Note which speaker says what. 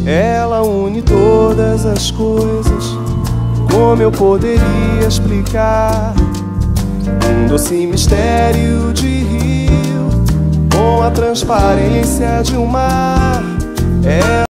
Speaker 1: Ela une todas as coisas. Como eu poderia explicar um doce mistério de rio com a transparência de um mar?